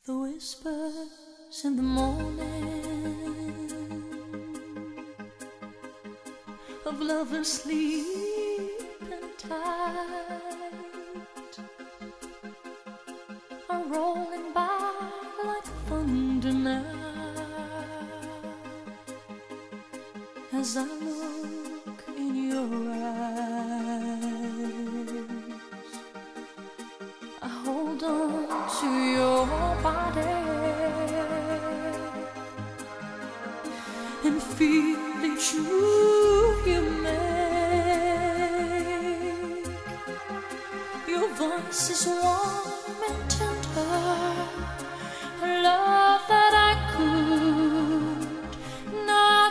The whispers in the morning of lovers sleeping tight are rolling by like thunder now as I look in your eyes. I hold on to your body and feel each move you make. Your voice is warm and tender, a love that I could not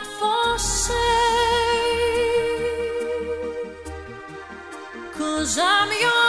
forsake, 'cause I'm your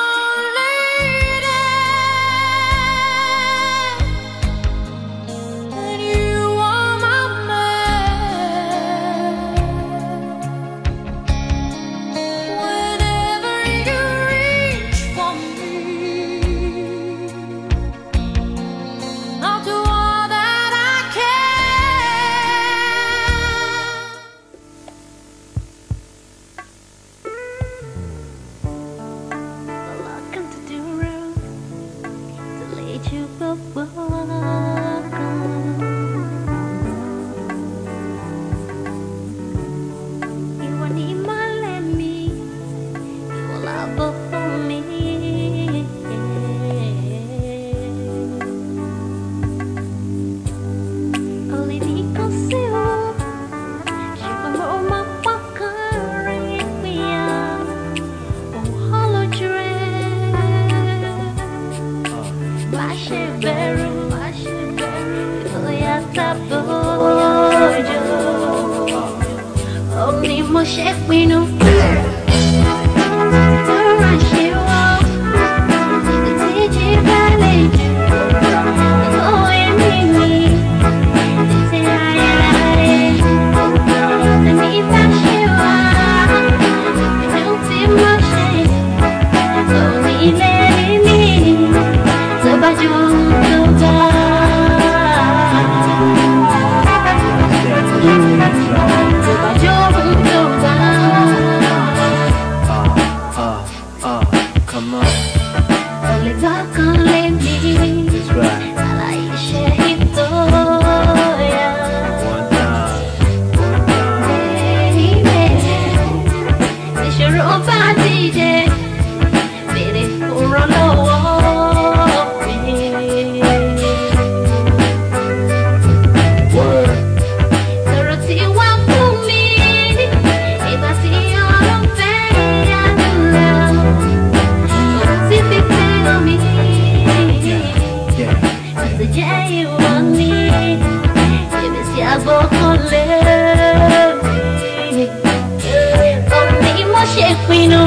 we know